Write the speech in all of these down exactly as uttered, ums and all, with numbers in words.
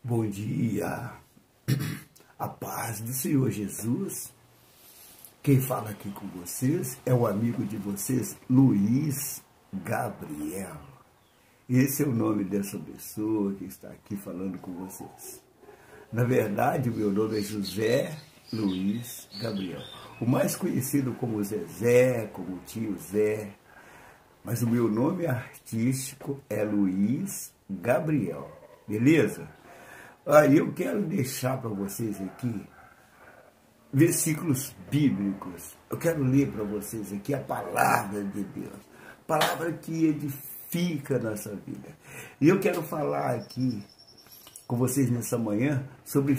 Bom dia, a paz do Senhor Jesus. Quem fala aqui com vocês é o amigo de vocês, Luiz Gabriel. Esse é o nome dessa pessoa que está aqui falando com vocês. Na verdade, o meu nome é José Luiz Gabriel, o mais conhecido como Zezé, como tio Zé, mas o meu nome artístico é Luiz Gabriel, beleza? Aí eu quero deixar para vocês aqui versículos bíblicos. Eu quero ler para vocês aqui a palavra de Deus, palavra que edifica a nossa vida. E eu quero falar aqui com vocês nessa manhã sobre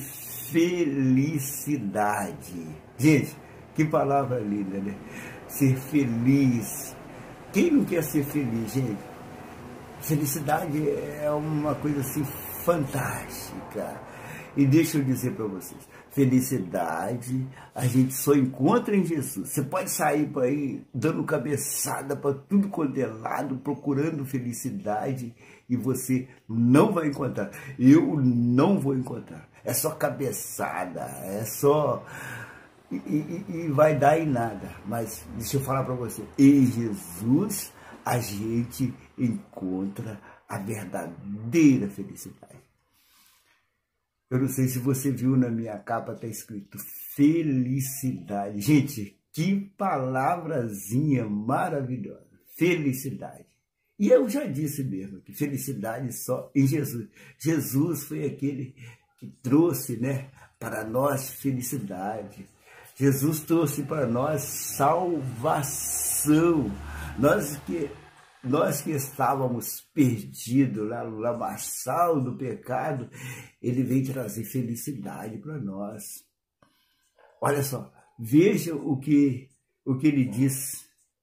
felicidade. Gente, que palavra linda, né? Ser feliz. Quem não quer ser feliz, gente? Felicidade é uma coisa assim fantástica. E deixa eu dizer para vocês, felicidade a gente só encontra em Jesus. Você pode sair por aí dando cabeçada para tudo quanto é lado, procurando felicidade, e você não vai encontrar. Eu não vou encontrar. É só cabeçada, é só... E, e, e vai dar em nada. Mas deixa eu falar para você, em Jesus a gente encontra a verdadeira felicidade. Eu não sei se você viu, na minha capa está escrito felicidade. Gente, que palavrazinha maravilhosa. Felicidade. E eu já disse mesmo que felicidade só em Jesus. Jesus foi aquele que trouxe, né, para nós felicidade. Jesus trouxe para nós salvação. Nós que, nós que estávamos perdidos lá no lamaçal do pecado, Ele veio trazer felicidade para nós. Olha só, veja o que, o que Ele diz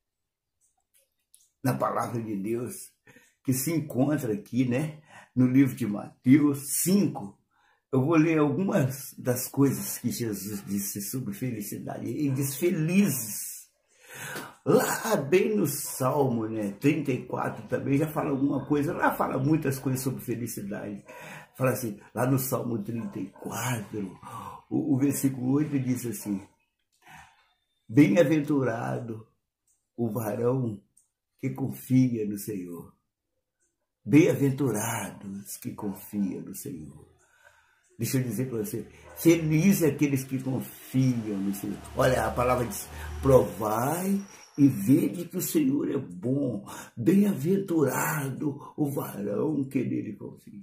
na palavra de Deus, que se encontra aqui, né, no livro de Mateus cinco. Eu vou ler algumas das coisas que Jesus disse sobre felicidade. Ele diz felizes. Lá bem no Salmo, né, trinta e quatro também já fala alguma coisa. Lá fala muitas coisas sobre felicidade. Fala assim, lá no Salmo trinta e quatro, o, o versículo oito diz assim: bem-aventurado o varão que confia no Senhor. Bem-aventurados que confiam no Senhor. Deixa eu dizer para você, feliz é aqueles que confiam no Senhor. Olha, a palavra diz, provai e vede que o Senhor é bom. Bem-aventurado o varão que nele confia.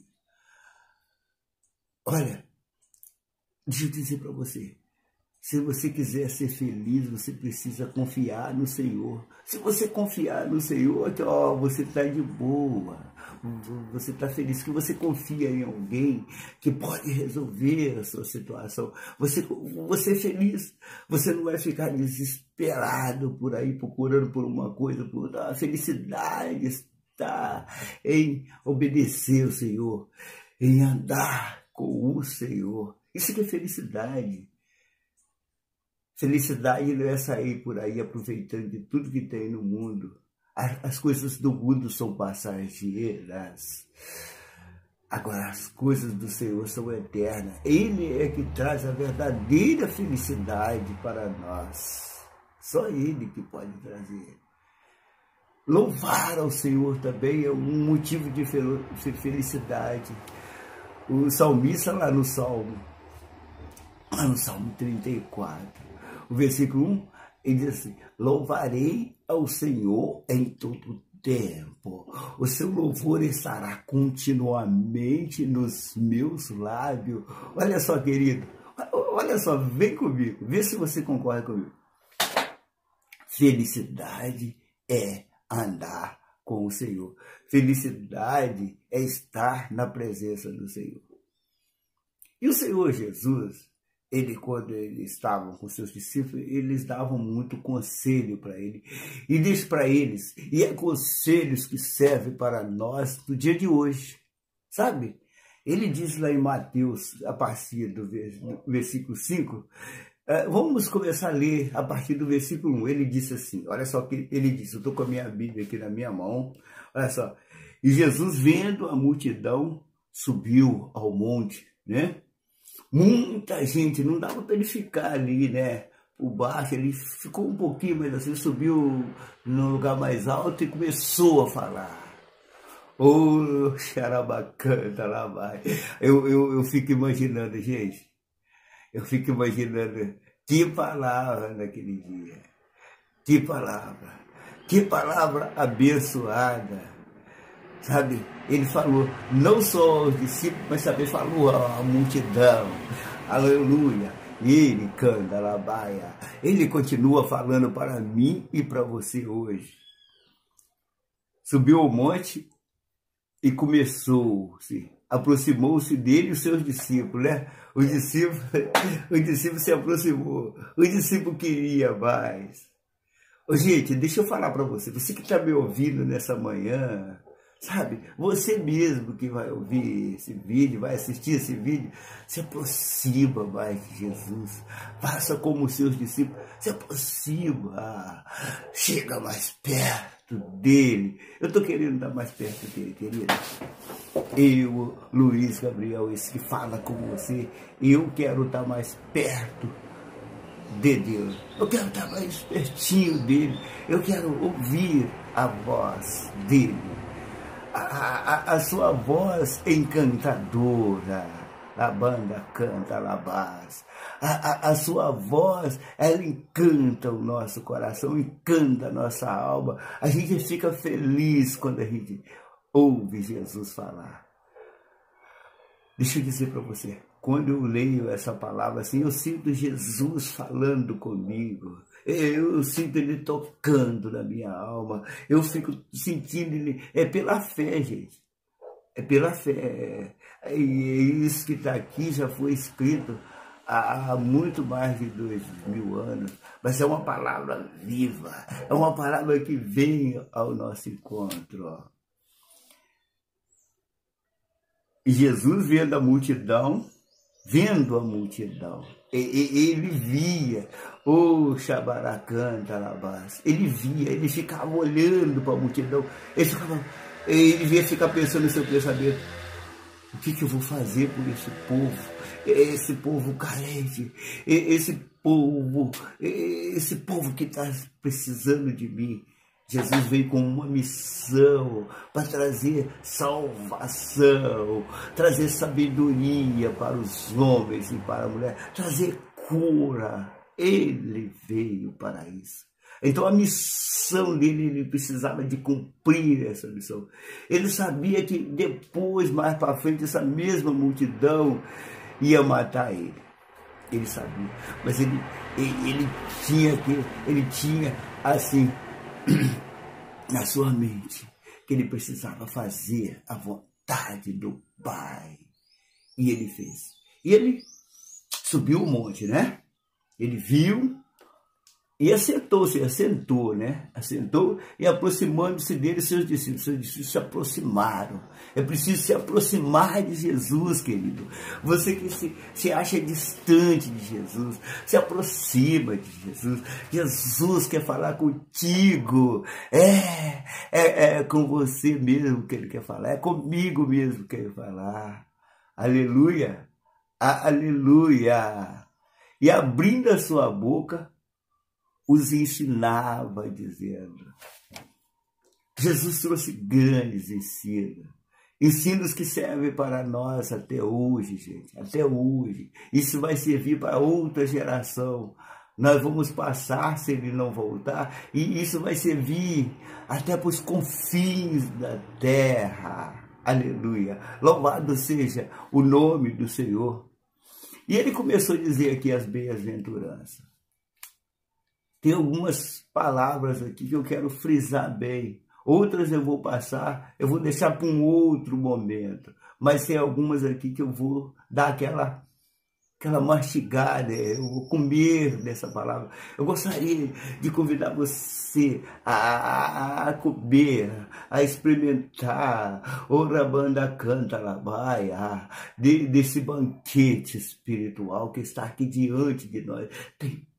Olha, deixa eu dizer para você, se você quiser ser feliz, você precisa confiar no Senhor. Se você confiar no Senhor, ó, você está de boa. Você está feliz, que você confia em alguém que pode resolver a sua situação. Você, você é feliz. Você não vai ficar desesperado por aí, procurando por uma coisa. Por... A felicidade está em obedecer ao Senhor, em andar com o Senhor. Isso que é felicidade. Felicidade não é sair por aí aproveitando de tudo que tem no mundo. As coisas do mundo são passageiras. Agora, as coisas do Senhor são eternas. Ele é que traz a verdadeira felicidade para nós. Só Ele que pode trazer. Louvar ao Senhor também é um motivo de felicidade. O salmista lá no Salmo, lá no Salmo trinta e quatro, o versículo um, ele diz assim, louvarei ao Senhor em todo tempo. O seu louvor estará continuamente nos meus lábios. Olha só, querido, olha só, vem comigo, vê se você concorda comigo. Felicidade é andar com o Senhor. Felicidade é estar na presença do Senhor. E o Senhor Jesus, Ele, quando eles estavam com seus discípulos, eles davam muito conselho para ele. E diz para eles, e é conselhos que servem para nós no dia de hoje. Sabe? Ele diz lá em Mateus, a partir do versículo cinco, vamos começar a ler a partir do versículo um. Ele disse assim, olha só o que ele disse, eu estou com a minha Bíblia aqui na minha mão, olha só. E Jesus, vendo a multidão, subiu ao monte né? Muita gente, não dava para ele ficar ali, né? Por baixo, ele ficou um pouquinho, mas assim, subiu num lugar mais alto e começou a falar. Ô, oh, xarabacanta, lá vai. Eu, eu, eu fico imaginando, gente, eu fico imaginando que palavra naquele dia. Que palavra, que palavra abençoada. Sabe, ele falou não só aos discípulos, mas também falou à multidão. Aleluia. Ele canta labaia. Ele continua falando para mim e para você hoje. Subiu ao monte e começou-se, aproximou-se dele e os seus discípulos, né? Os discípulos, os discípulos se aproximou, o discípulo queria mais. Ô, gente, deixa eu falar para você, você que está me ouvindo nessa manhã, sabe, você mesmo que vai ouvir esse vídeo, vai assistir esse vídeo, se aproxima mais de Jesus, faça como os seus discípulos, se aproxima, chega mais perto dele. Eu estou querendo estar mais perto dele, querido. Eu, Luiz Gabriel, esse que fala com você, eu quero estar mais perto de Deus. Eu quero estar mais pertinho dele. Eu quero ouvir a voz dele. A, a, a sua voz encantadora. A banda canta alabás. A, a, a sua voz, ela encanta o nosso coração, encanta a nossa alma. A gente fica feliz quando a gente ouve Jesus falar. Deixa eu dizer para você, quando eu leio essa palavra assim, eu sinto Jesus falando comigo. Eu sinto ele tocando na minha alma. Eu fico sentindo ele. É pela fé, gente. É pela fé. E isso que está aqui já foi escrito há muito mais de dois mil anos. Mas é uma palavra viva. É uma palavra que vem ao nosso encontro. Ó. E Jesus vendo a multidão, vendo a multidão, ele via, o Xabaracanta Labás, ele via, ele ficava olhando para a multidão, ele, ficava, ele devia ficar pensando no seu pensamento, o que, que eu vou fazer por esse povo, esse povo carente, esse povo, esse povo que está precisando de mim. Jesus veio com uma missão para trazer salvação, trazer sabedoria para os homens e para a mulher, trazer cura. Ele veio para isso. Então a missão dele, ele precisava de cumprir essa missão. Ele sabia que depois, mais para frente, essa mesma multidão ia matar ele. Ele sabia, mas ele, ele, ele tinha que, ele tinha assim, na sua mente, que ele precisava fazer a vontade do Pai. E ele fez. E ele subiu o monte, né? Ele viu e assentou-se, assentou, né? Assentou e aproximando-se dele, seus discípulos, seus discípulos se aproximaram. É preciso se aproximar de Jesus, querido. Você que se, se acha distante de Jesus, se aproxima de Jesus. Jesus quer falar contigo. É, é, é com você mesmo que ele quer falar. É comigo mesmo que ele quer falar. Aleluia, aleluia. E abrindo a sua boca, os ensinava, dizendo. Jesus trouxe grandes ensinos. Ensinos que servem para nós até hoje, gente. Até hoje. Isso vai servir para outra geração. Nós vamos passar se ele não voltar. E isso vai servir até para os confins da terra. Aleluia. Louvado seja o nome do Senhor. E ele começou a dizer aqui as bem-aventuranças. Tem algumas palavras aqui que eu quero frisar bem. Outras eu vou passar, eu vou deixar para um outro momento. Mas tem algumas aqui que eu vou dar aquela, aquela mastigada, eu vou comer dessa palavra. Eu gostaria de convidar você a, a comer, a experimentar o Rabanda Canta Labaia, de, desse banquete espiritual que está aqui diante de nós. Tem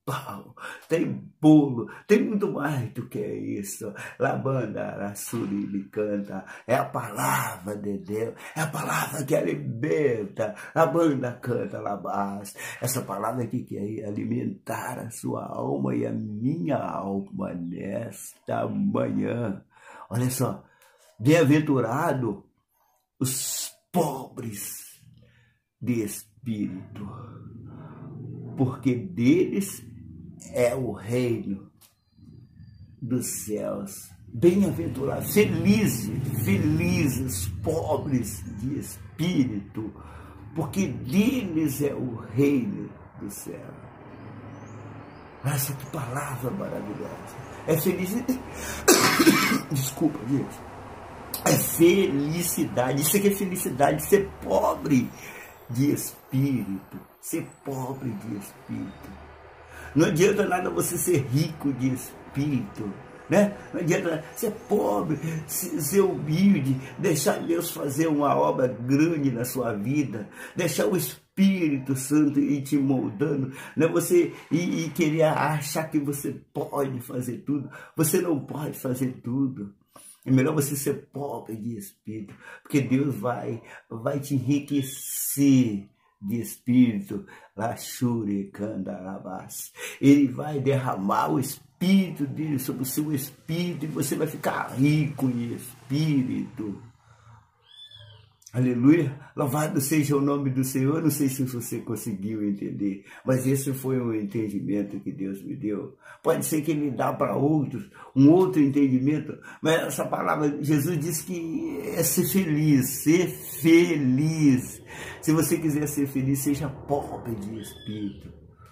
pão, tem bolo, tem muito mais do que isso. Labanda, Rassuri, me canta, é a palavra de Deus, é a palavra que alimenta. A banda canta, Labás, essa palavra que quer alimentar a sua alma e a minha alma nesta manhã. Olha só, bem-aventurado os pobres de espírito, porque deles é o reino dos céus. Bem-aventurados, felizes, felizes, pobres de espírito, porque deles é o reino do céu. Nossa, que palavra maravilhosa. É felicidade. Desculpa, gente. É felicidade. Isso aqui é felicidade, ser pobre de espírito. Ser pobre de espírito. Não adianta nada você ser rico de espírito, né? Não adianta ser pobre, ser humilde, deixar Deus fazer uma obra grande na sua vida, deixar o Espírito Santo ir te moldando, né? Você e, e querer achar que você pode fazer tudo. Você não pode fazer tudo. É melhor você ser pobre de espírito, porque Deus vai, vai te enriquecer de espírito. Lachure, Candarabás. Ele vai derramar o espírito dele sobre o seu espírito e você vai ficar rico em espírito. Aleluia, louvado seja o nome do Senhor. Não sei se você conseguiu entender, mas esse foi o entendimento que Deus me deu. Pode ser que Ele dá para outros um outro entendimento, mas essa palavra, Jesus disse que é ser feliz, ser feliz. Se você quiser ser feliz, seja pobre de espírito.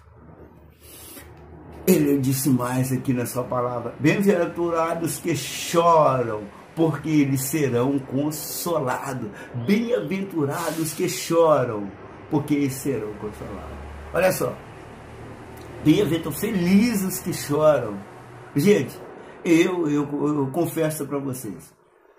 Ele disse mais aqui na sua palavra: bem-aventurados que choram, porque eles serão consolados. Bem-aventurados que choram, porque eles serão consolados. Olha só, bem-aventurados, felizes que choram. Gente, eu, eu, eu confesso para vocês,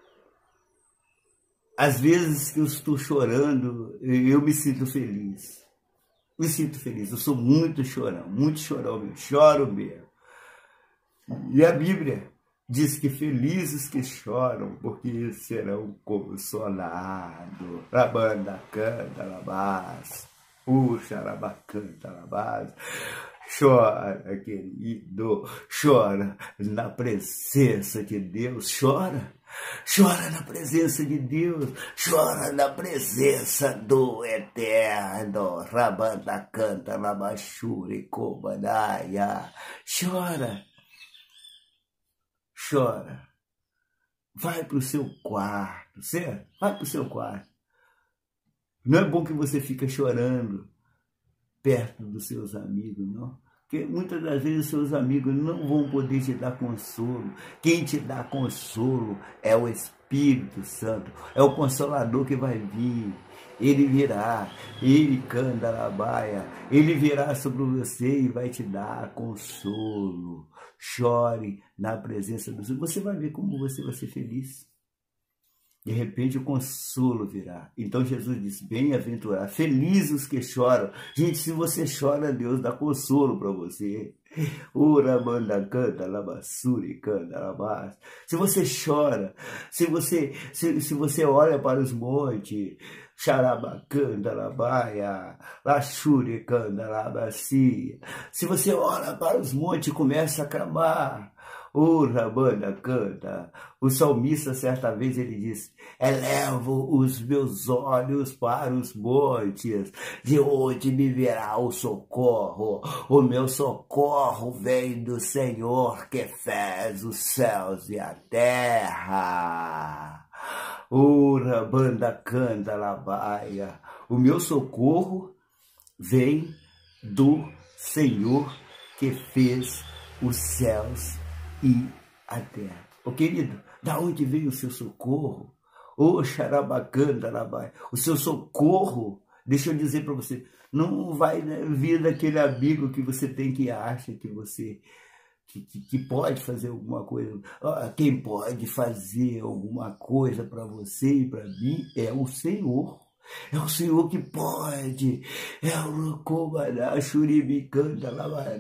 às vezes que eu estou chorando, eu me sinto feliz. Me sinto feliz, eu sou muito chorão, muito chorão mesmo, choro mesmo. E a Bíblia diz que felizes que choram, porque serão consolados. Rabanda canta, labás. Puxa, rabacanta, labás. Chora, querido, chora na presença de Deus, chora. Chora na presença de Deus, chora na presença do Eterno. Rabanda canta, labachuri, cobanaia. Chora. Chora, vai para o seu quarto, certo? Vai para o seu quarto. Não é bom que você fique chorando perto dos seus amigos, não. Porque muitas das vezes os seus amigos não vão poder te dar consolo. Quem te dá consolo é o Espírito Santo, é o Consolador que vai vir. Ele virá, ele canta a baia, ele virá sobre você e vai te dar consolo. Chore na presença do Senhor. Você vai ver como você vai ser feliz. De repente o consolo virá. Então Jesus disse: bem-aventurados, felizes os que choram. Gente, se você chora, Deus dá consolo para você. Ura manda canta, labassuri canta, labás. Se você chora, se você, se, se você olha para os montes, xarabacanda, labaia, laxure canta, labacia. Se você olha para os montes e começa a clamar, o Rabanda canta. O salmista, certa vez, ele disse: elevo os meus olhos para os montes, de onde me virá o socorro? O meu socorro vem do Senhor que fez os céus e a terra. O Rabanda canta, labaia. O meu socorro vem do Senhor que fez os céus e a terra. Ô querido, da onde veio o seu socorro? Ô xarabacanda, labai. O seu socorro, deixa eu dizer para você, não vai vir daquele amigo que você tem que acha que você que, que, que pode fazer alguma coisa. Quem pode fazer alguma coisa para você e para mim é o Senhor. É o Senhor que pode. É o Comandá, Xuribicanda, labai.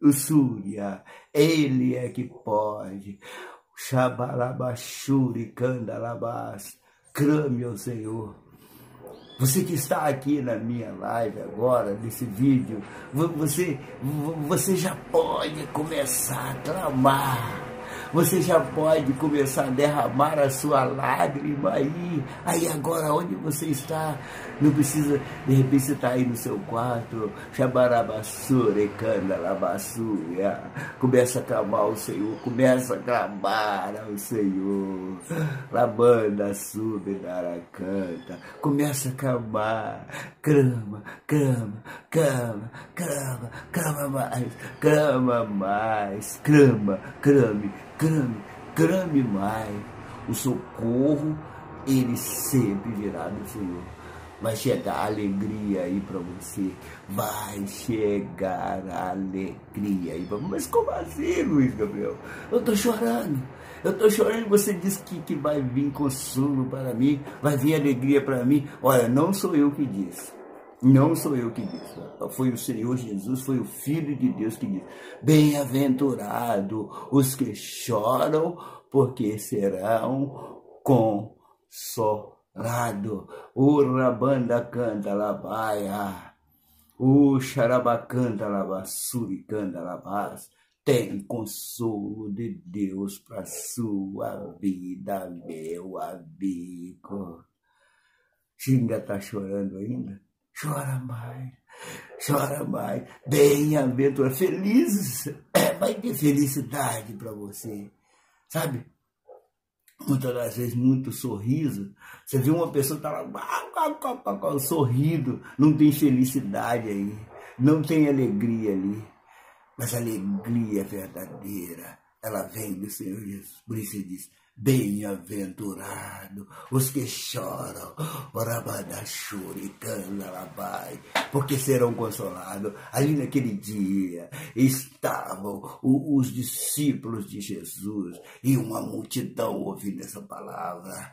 o Súria, ele é que pode. Xabalabachuri, candalabás, clame ao Senhor. Você que está aqui na minha live agora, nesse vídeo, você, você já pode começar a clamar. Você já pode começar a derramar a sua lágrima aí. Aí agora, onde você está, não precisa, de repente você está aí no seu quarto, Xabarabassura, Candalabassura. Começa a clamar ao Senhor, começa a clamar ao Senhor. Labanda, sube, canta. Começa a clamar, clama, clama, clama, clama, clama mais, clama mais, clama, clame. Clame, clame mais. O socorro, ele sempre virá do Senhor. Vai chegar a alegria aí para você. Vai chegar a alegria aí para você. Mas como assim, Luiz Gabriel? Eu estou chorando. Eu estou chorando e você diz que, que vai vir consolo para mim, vai vir alegria para mim. Olha, não sou eu que disse. Não sou eu que disse, foi o Senhor Jesus, foi o Filho de Deus que disse: bem-aventurado os que choram, porque serão consolados. O Rabanda canta labaia, o Xarabacanta labassuri canta labás. Tem consolo de Deus para sua vida, meu amigo. Xinga está chorando ainda? Chora mais, chora mais, bem-aventurado, felizes, é, vai ter felicidade para você, sabe? Muitas das vezes, muito sorriso, você vê uma pessoa que está lá, sorrindo, não tem felicidade aí, não tem alegria ali, mas a alegria verdadeira, ela vem do Senhor Jesus, por isso ele diz: bem-aventurado os que choram, porque serão consolados. Ali naquele dia estavam os discípulos de Jesus e uma multidão ouvindo essa palavra.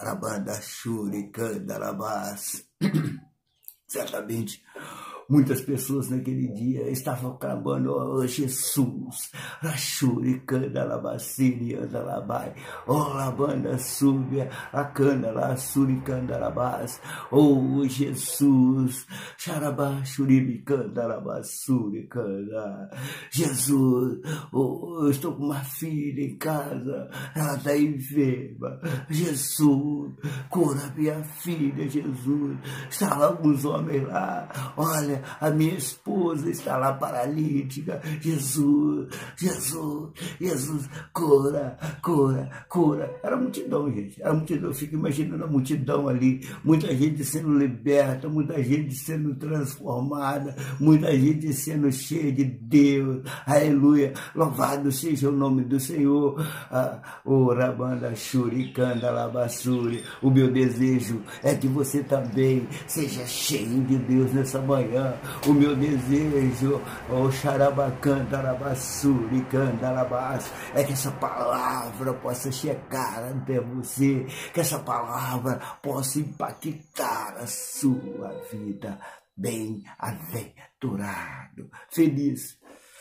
Certamente muitas pessoas naquele dia estavam clamando: oh Jesus, Rachuri, Canda, Labaciri, Andalabai, oh Labanda, Súbia, a Canda, Lassuri, Canda, Labas, oh Jesus, Xarabá, Xuribi, Canda, Labassuri, Canda, Jesus, oh, eu estou com uma filha em casa, ela está enferma, Jesus, cura minha filha, Jesus, está lá alguns homens lá, olha, a minha esposa está lá paralítica. Jesus, Jesus, Jesus, cura, cura, cura. Era multidão, gente. Era multidão. Eu fico imaginando a multidão ali. Muita gente sendo liberta, muita gente sendo transformada, muita gente sendo cheia de Deus. Aleluia. Louvado seja o nome do Senhor. Ah, o Rabanda Shuri, Kanda Labassuri. O meu desejo é que você também seja cheio de Deus nessa manhã. O meu desejo, o Xarabacanta, Labassuri, Canta, Labás, é que essa palavra possa chegar até você, que essa palavra possa impactar a sua vida. Bem-aventurado, feliz.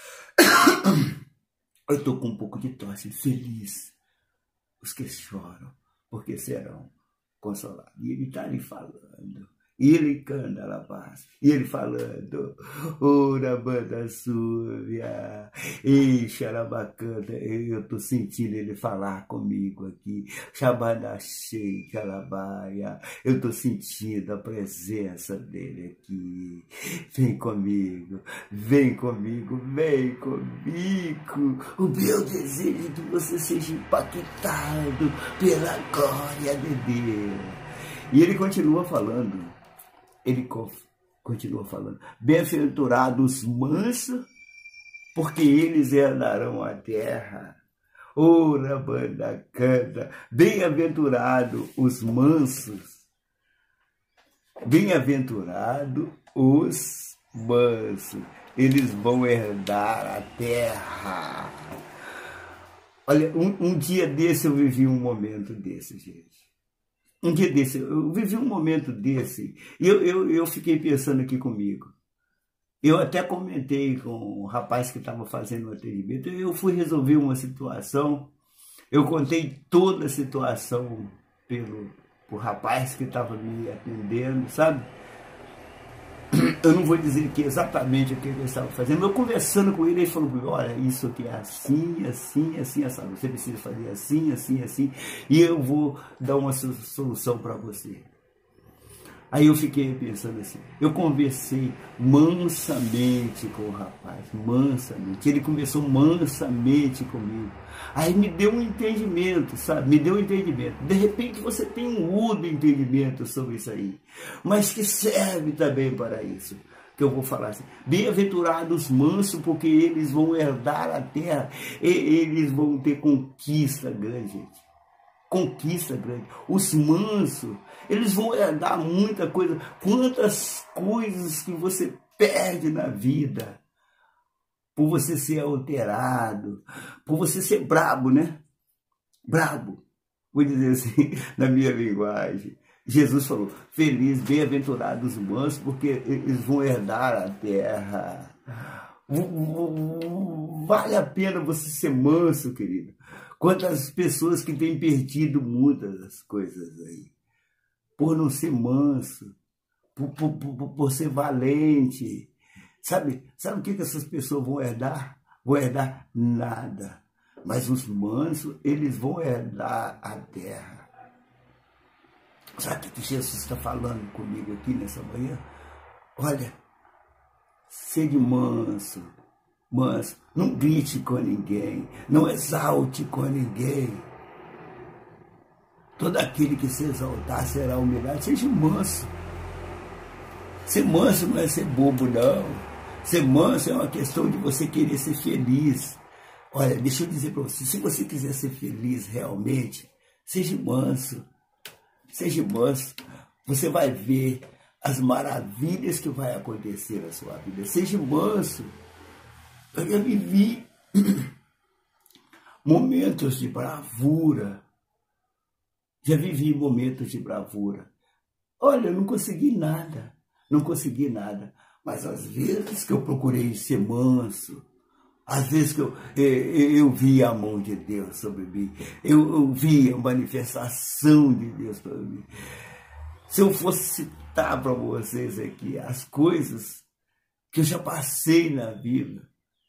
Eu estou com um pouco de tosse. Feliz os que choram, porque serão consolados. E ele está ali falando. E ele canta lá paz, e ele falando: ora banda súbia, e xarabacanta, eu estou sentindo ele falar comigo aqui, xabanachei, calabaia, eu estou sentindo a presença dele aqui. Vem comigo, vem comigo, vem comigo. O meu desejo é que você seja impactado pela glória de Deus. E ele continua falando. Ele continua falando: bem-aventurados mansos, porque eles herdarão a terra. Ora, banda canta, bem-aventurado os mansos, bem-aventurado os mansos, eles vão herdar a terra. Olha, um, um dia desse eu vivi um momento desse, gente. Um dia desse, eu vivi um momento desse, e eu, eu, eu fiquei pensando aqui comigo. Eu até comentei com o rapaz que estava fazendo o atendimento, eu fui resolver uma situação, eu contei toda a situação pelo, pro rapaz que estava me atendendo, sabe? Eu não vou dizer que exatamente o que ele estava fazendo, eu conversando com ele, ele falou, olha, isso aqui é assim, assim, assim, assim, você precisa fazer assim, assim, assim, e eu vou dar uma solução para você. Aí eu fiquei pensando assim, eu conversei mansamente com o rapaz, mansamente, ele conversou mansamente comigo, aí me deu um entendimento, sabe, me deu um entendimento, de repente você tem um outro entendimento sobre isso aí, mas que serve também para isso, que eu vou falar assim, bem-aventurados mansos, porque eles vão herdar a terra, e eles vão ter conquista grande, gente. Conquista grande. Os mansos, eles vão herdar muita coisa. Quantas coisas que você perde na vida por você ser alterado, por você ser brabo, né? Brabo. Vou dizer assim, na minha linguagem. Jesus falou, feliz, bem-aventurados os mansos, porque eles vão herdar a terra. Vale a pena você ser manso, querido. Quantas pessoas que têm perdido muitas coisas aí, por não ser manso, por, por, por, por ser valente. Sabe, sabe o que, que essas pessoas vão herdar? Vão herdar nada. Mas os mansos, eles vão herdar a terra. Sabe o que Jesus está falando comigo aqui nessa manhã? Olha, sede manso. Manso, não grite com ninguém, não exalte com ninguém. Todo aquele que se exaltar será humilhado. Seja manso. Ser manso não é ser bobo, não. Ser manso é uma questão de você querer ser feliz. Olha, deixa eu dizer para você, se você quiser ser feliz realmente, seja manso. Seja manso. Você vai ver as maravilhas que vai acontecer na sua vida. Seja manso. Eu já vivi momentos de bravura. Já vivi momentos de bravura. Olha, eu não consegui nada. Não consegui nada. Mas às vezes que eu procurei ser manso, às vezes que eu, eu, eu vi a mão de Deus sobre mim, eu, eu vi a manifestação de Deus sobre mim. Se eu fosse citar para vocês aqui as coisas que eu já passei na vida,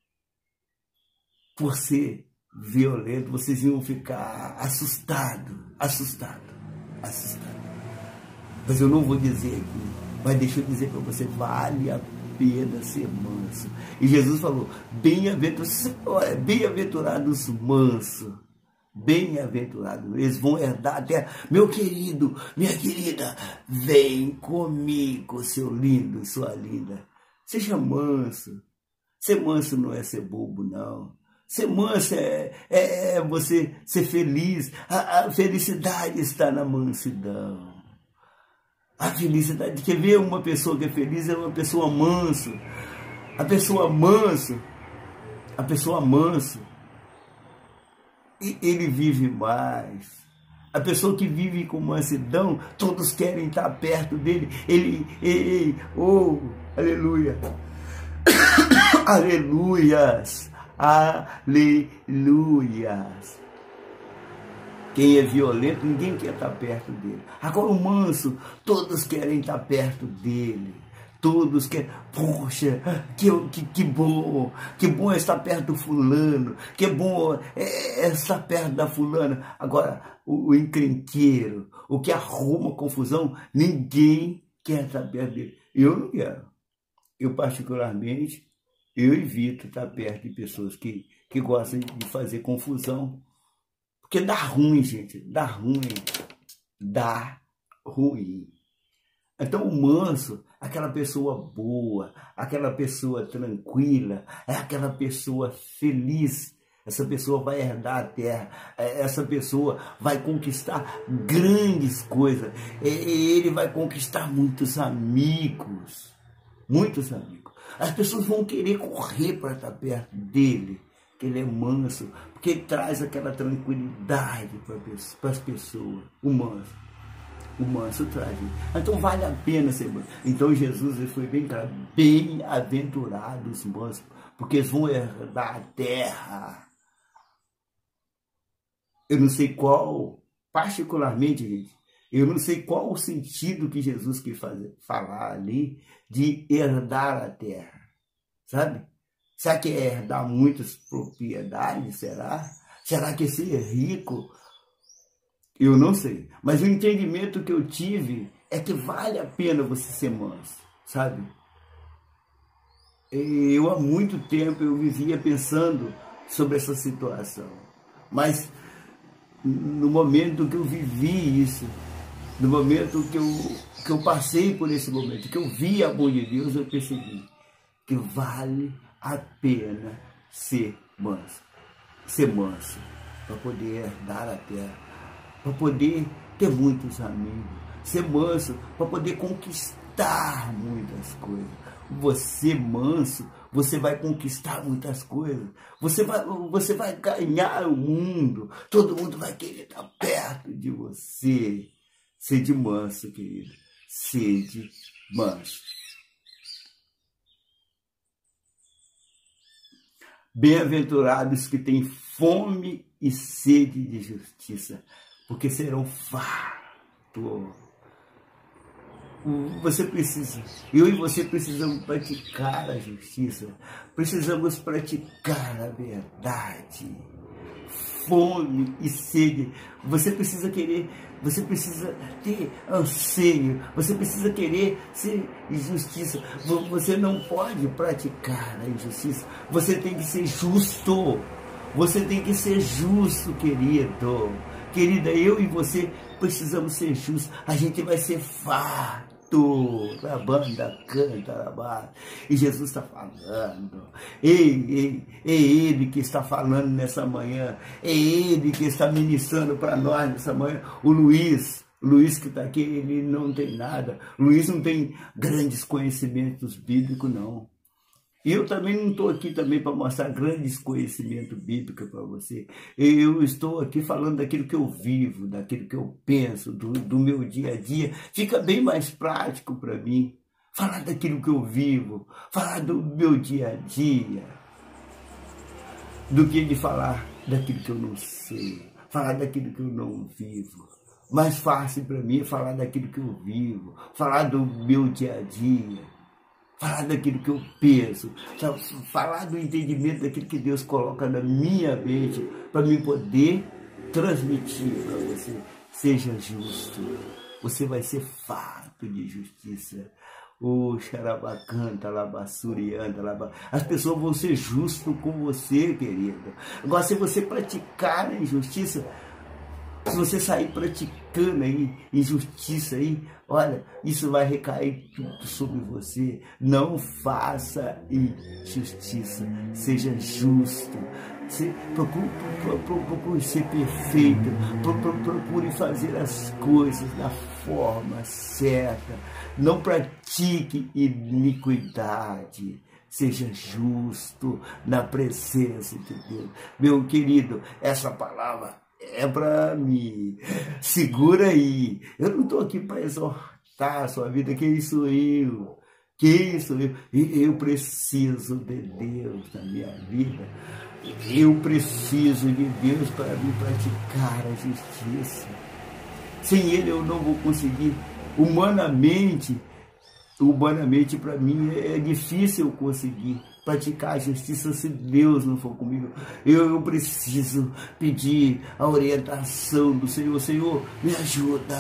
por ser violento, vocês iam ficar assustados, assustados, assustados. Mas eu não vou dizer aqui, mas deixa eu dizer para você, vale a pena ser manso. E Jesus falou, bem-aventurados, bem-aventurados mansos, bem-aventurados, eles vão herdar a terra. Meu querido, minha querida, vem comigo, seu lindo, sua linda. Seja manso. Ser manso não é ser bobo, não. Ser manso é, é, é você ser feliz. A, a felicidade está na mansidão. A felicidade, quer ver uma pessoa que é feliz, é uma pessoa manso. A pessoa manso, a pessoa manso, ele vive mais. A pessoa que vive com mansidão, todos querem estar perto dele. Ele, ele oh, aleluia, aleluias. Aleluias. Quem é violento, ninguém quer estar perto dele. Agora o manso, todos querem estar perto dele. Todos querem, poxa, que, que, que bom, que bom é estar perto do fulano, que bom é, é estar perto da fulana. Agora, o, o encrenqueiro, o que arruma confusão, ninguém quer estar perto dele. Eu não quero. Eu particularmente, eu evito estar perto de pessoas que, que gostam de fazer confusão. Porque dá ruim, gente. Dá ruim. Dá ruim. Então o manso, aquela pessoa boa, aquela pessoa tranquila, é aquela pessoa feliz. Essa pessoa vai herdar a terra. Essa pessoa vai conquistar grandes coisas. Ele vai conquistar muitos amigos. Muitos amigos. As pessoas vão querer correr para estar perto dele, que ele é manso, porque ele traz aquela tranquilidade para as pessoas, o manso. o manso traz. Então vale a pena ser manso. Então Jesus ele foi bem claro, bem-aventurados os mansos, porque eles vão herdar a terra. Eu não sei qual, particularmente, gente, eu não sei qual o sentido que Jesus quis fazer, falar ali de herdar a terra, sabe? Será que é herdar muitas propriedades, será? Será que é ser rico? Eu não sei. Mas o entendimento que eu tive é que vale a pena você ser manso, sabe? Eu há muito tempo eu vivia pensando sobre essa situação. Mas no momento que eu vivi isso, no momento que eu, que eu passei por esse momento, que eu vi a mão de Deus, eu percebi que vale a pena ser manso. Ser manso, para poder herdar a terra, para poder ter muitos amigos. Ser manso, para poder conquistar muitas coisas. Você manso, você vai conquistar muitas coisas. Você vai, você vai ganhar o mundo. Todo mundo vai querer estar perto de você. Sede manso, querido. Sede manso. Bem-aventurados que têm fome e sede de justiça, porque serão fartos. Você precisa, eu e você precisamos praticar a justiça, precisamos praticar a verdade. Fome e sede, você precisa querer, você precisa ter anseio, você precisa querer ser justiça. Você não pode praticar a injustiça, você tem que ser justo, você tem que ser justo, querido. Querida, eu e você precisamos ser justos, a gente vai ser farto. A banda canta na base. E Jesus está falando. Ei, ei, é Ele que está falando nessa manhã. É Ele que está ministrando para nós nessa manhã. O Luiz, o Luiz que está aqui, ele não tem nada. O Luiz não tem grandes conhecimentos bíblicos, não. E eu também não estou aqui também para mostrar grandes conhecimentos bíblicos para você. Eu estou aqui falando daquilo que eu vivo, daquilo que eu penso, do, do meu dia a dia. Fica bem mais prático para mim. Falar daquilo que eu vivo, falar do meu dia a dia, do que de falar daquilo que eu não sei, falar daquilo que eu não vivo. Mais fácil para mim é falar daquilo que eu vivo, falar do meu dia a dia. Falar daquilo que eu penso, falar do entendimento daquilo que Deus coloca na minha mente, para mim poder transmitir para você. Seja justo, você vai ser farto de justiça. O xarabacanta, labassurianta, laba... As pessoas vão ser justas com você, querido. Agora, se você praticar a injustiça, se você sair praticando aí injustiça aí, olha, isso vai recair tudo sobre você. Não faça injustiça, seja justo. Se, procure, procure, procure ser perfeito, procure, procure fazer as coisas da forma certa. Não pratique iniquidade. Seja justo na presença de Deus. Meu querido, essa palavra é para mim. Segura aí. Eu não estou aqui para exortar a sua vida. Quem sou eu? Quem sou eu? Eu preciso de Deus na minha vida. Eu preciso de Deus para me praticar a justiça. Sem Ele eu não vou conseguir. Humanamente, humanamente para mim é difícil eu conseguir praticar a justiça se Deus não for comigo. Eu, eu preciso pedir a orientação do Senhor. Senhor, me ajuda.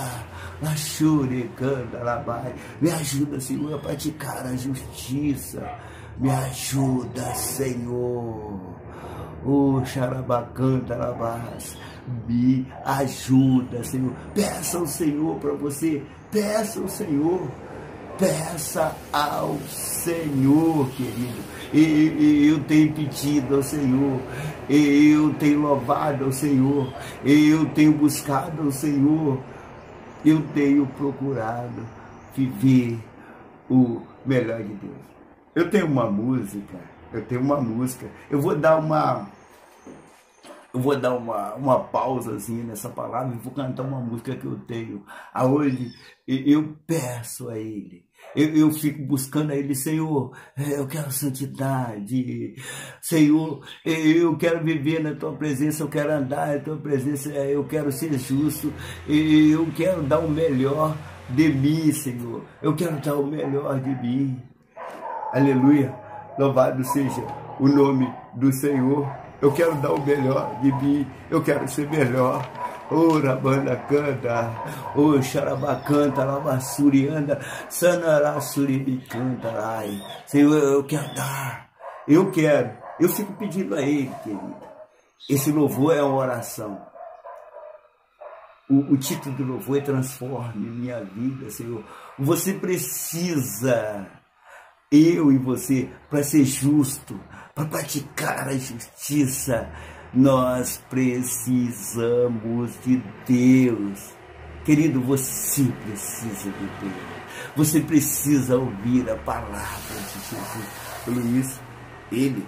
Me ajuda, Senhor, a praticar a justiça. Me ajuda, Senhor. O xarabacanta labás. Me ajuda, Senhor. Peça ao Senhor para você. Peça ao Senhor. Peça ao Senhor, querido. E eu tenho pedido ao Senhor, eu tenho louvado ao Senhor, eu tenho buscado ao Senhor, eu tenho procurado viver o melhor de Deus. Eu tenho uma música, eu tenho uma música, eu vou dar uma, eu vou dar uma, uma pausazinha nessa palavra e vou cantar uma música que eu tenho, aonde eu peço a Ele. Eu, eu fico buscando a Ele, Senhor, eu quero santidade, Senhor, eu quero viver na Tua presença, eu quero andar na Tua presença, eu quero ser justo, eu quero dar o melhor de mim, Senhor, eu quero dar o melhor de mim. Aleluia, louvado seja o nome do Senhor. Eu quero dar o melhor de mim, eu quero ser melhor. Oh, Rabanda canta, oh, Xarabacanta, Labassurianda, Sanarassuri canta, ai. Senhor, eu quero dar, eu quero, eu fico pedindo a Ele, querido. Esse louvor é uma oração. O, o título do louvor é Transforme Minha Vida, Senhor. Você precisa, eu e você, para ser justo, para praticar a justiça, nós precisamos de Deus. Querido, você precisa de Deus. Você precisa ouvir a palavra de Jesus. Por isso, Ele,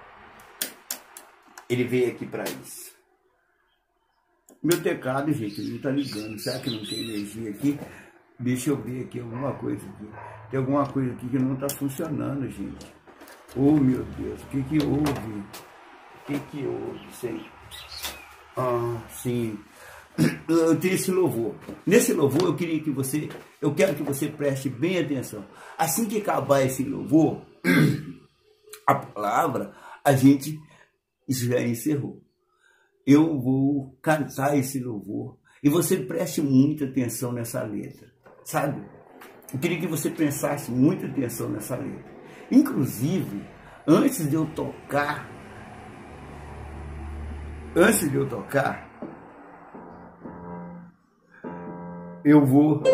Ele veio aqui para isso. Meu teclado, gente, ele não está ligando. Será que não tem energia aqui? Deixa eu ver aqui alguma coisa aqui. Tem alguma coisa aqui que não está funcionando, gente. Oh, meu Deus, o que que houve? O que que houve? Sei. Ah, sim. Eu tenho esse louvor. Nesse louvor eu queria que você, eu quero que você preste bem atenção. Assim que acabar esse louvor, a palavra, a gente já encerrou. Eu vou cantar esse louvor e você preste muita atenção nessa letra, sabe? Eu queria que você prestasse muita atenção nessa letra. Inclusive, antes de eu tocar, antes de eu tocar, eu vou,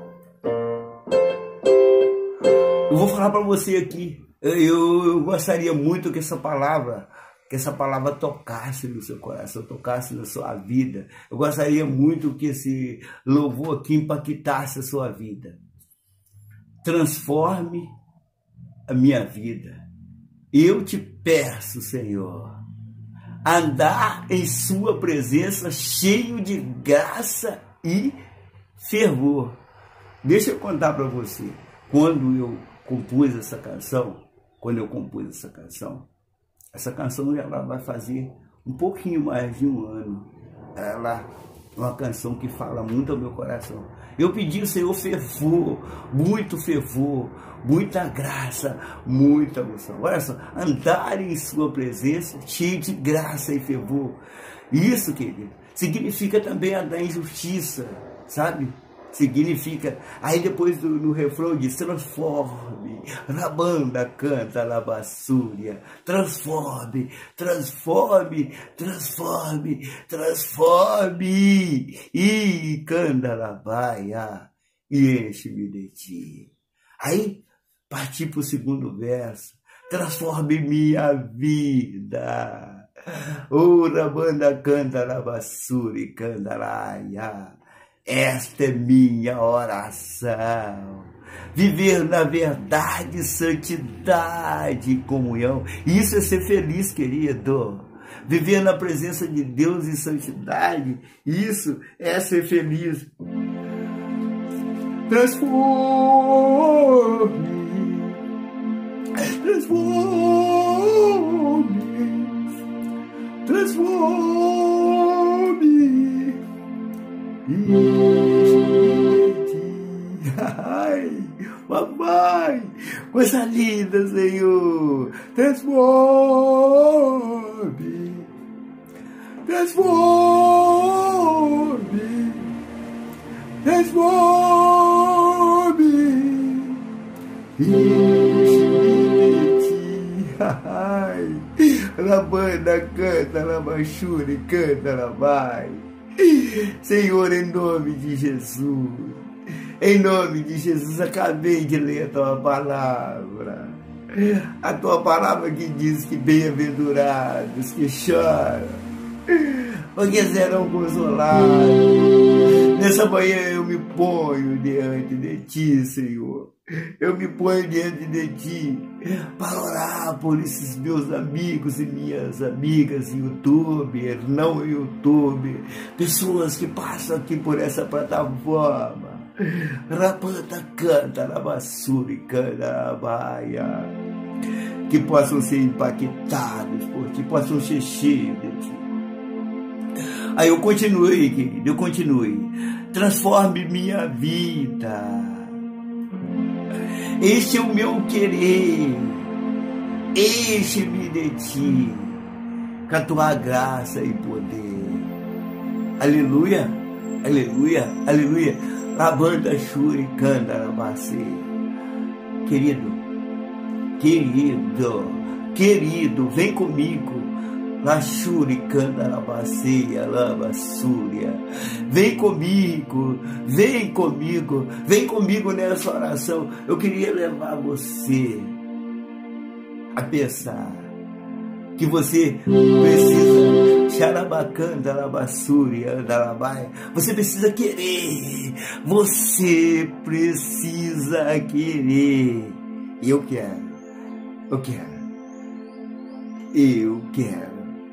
eu vou falar para você aqui. Eu, eu gostaria muito que essa palavra, que essa palavra tocasse no seu coração, tocasse na sua vida. Eu gostaria muito que esse louvor aqui impactasse a sua vida. Transforme a minha vida. Eu te peço, Senhor, andar em sua presença cheio de graça e fervor. Deixa eu contar para você, quando eu compus essa canção, quando eu compus essa canção, essa canção ela vai fazer um pouquinho mais de um ano. Ela é uma canção que fala muito ao meu coração. Eu pedi ao Senhor fervor, muito fervor, muita graça, muita emoção. Olha só, andar em sua presença cheio de graça e fervor. Isso, querido, significa também andar em justiça, sabe? Significa, aí depois do, no refrão diz, transforme, Rabanda canta na bassúria, transforme, transforme, transforme, transforme, e canta na baia, e enche-me de ti. Aí, parti para o segundo verso, transforme minha vida, o Rabanda canta na bassúria, e canta lá, esta é minha oração, viver na verdade, santidade e comunhão. Isso é ser feliz, querido. Viver na presença de Deus em santidade, isso é ser feliz. Transforme, transforme, transforme. Ai, papai, coisa linda, Senhor. Transforme, transforme, transforme. Ai, Rabanda canta, Labachuri canta, Labai. Senhor, em nome de Jesus, em nome de Jesus, acabei de ler a tua palavra, a tua palavra que diz que bem-aventurados que choram, porque serão consolados. Nessa manhã eu me ponho diante de Ti, Senhor. Eu me ponho diante de Ti para orar por esses meus amigos e minhas amigas YouTube, não YouTube, pessoas que passam aqui por essa plataforma. Rapanta, canta, rabassuri, canta, rabaia. Que possam ser impactados por Ti, possam ser cheios de Ti. Aí eu continuei, querido, eu continuei. Transforme minha vida. Este é o meu querer. Enche-me de Ti, com a Tua graça e poder. Aleluia, aleluia, aleluia. A banda Shuri Candarabacê. Querido, querido, querido, vem comigo. La Shuri Candarabacê, Alaba Súria. Vem comigo, vem comigo, vem comigo nessa oração. Eu queria levar você a pensar que você precisa, Xarabacanda, Alabassúria, Andalabai, você precisa querer, você precisa querer. E eu quero, eu quero, eu quero.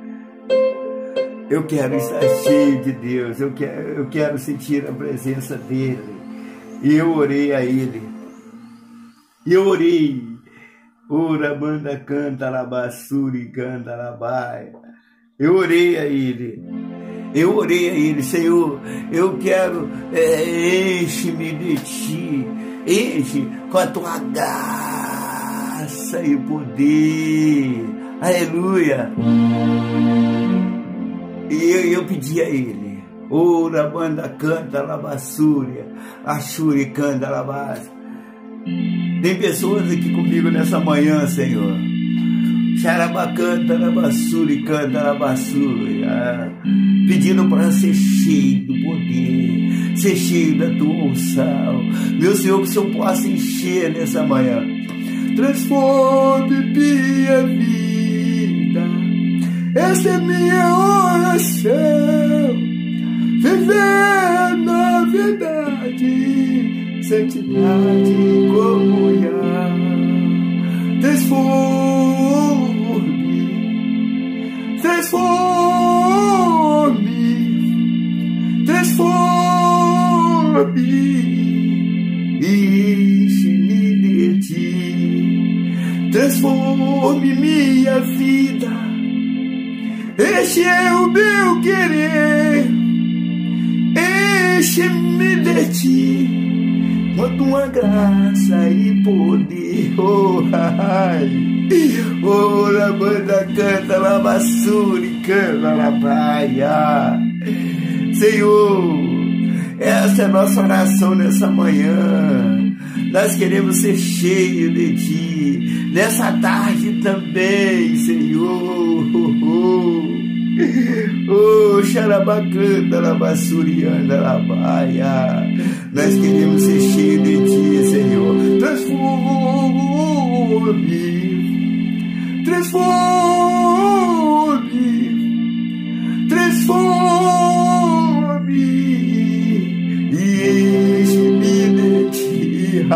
Eu quero estar cheio de Deus, eu quero, eu quero sentir a presença dEle. E eu orei a Ele, e eu orei, Ora banda canta labassuri canta labai. Eu orei a Ele, eu orei a Ele, Senhor, eu quero, é, enche-me de Ti, enche com a Tua graça e poder, aleluia. E eu, eu pedi a Ele, ora banda canta labassúria, achuri canta labassa. Tem pessoas aqui comigo nessa manhã, Senhor. Xarabacanta labassuri canta labassúria, pedindo para ser cheio do poder, ser cheio da Tua unção. Meu Senhor, que o Senhor possa encher nessa manhã. Transforme minha vida. Essa é minha oração, viver na verdade, santidade e comunhão. Transforme, transforme, transforme, enche-me de Ti, transforme minha vida. Este é o meu querer, enche-me de Ti, com Tua graça e poder. Oh, ai, oh, la banda canta, la bassuri canta, la praia. Senhor, essa é a nossa oração nessa manhã. Nós queremos ser cheios de Ti, nessa tarde também, Senhor. Oh, xarabacanda, labassurianda, labaia. Nós queremos ser cheios de Ti, Senhor. Transforme, transforme, transforme e enche-me de Ti.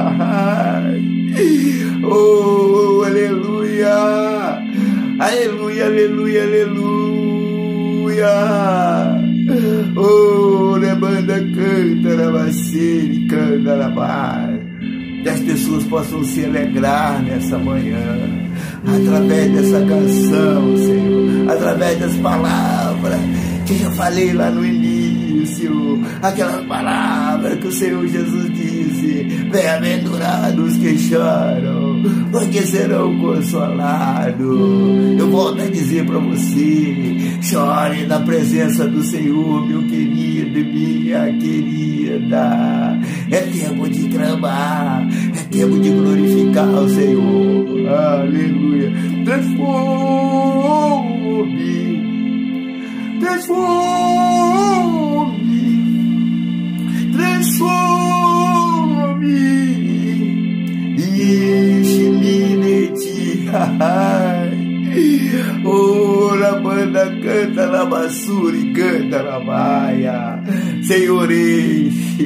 Oh, aleluia, aleluia, aleluia, aleluia. Oh, a banda canta, rabacere, canta, rabai. Que as pessoas possam se alegrar nessa manhã, através dessa canção, Senhor, através das palavras que eu falei lá no início, aquelas palavras que o Senhor Jesus disse: bem-aventurados que choram, porque serão consolados. Eu volto a dizer para você: chore na presença do Senhor, meu querido e minha querida. É tempo de clamar, é tempo de glorificar o Senhor. Aleluia. Transforme, transforme, transforme e enche-me de Ti. Oh, la banda canta, la bassuri canta, la baia. Senhor, enche,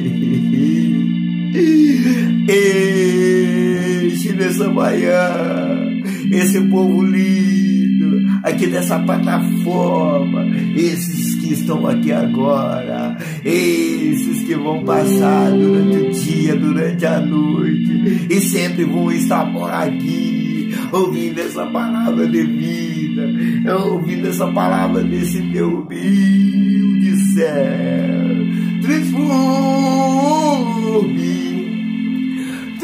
enche nessa manhã esse povo lindo, aqui nessa plataforma, esses que estão aqui agora, esses que vão passar durante o dia, durante a noite, e sempre vão estar por aqui, ouvindo essa palavra de vida, ouvindo essa palavra desse teu humilde céu. Transforme,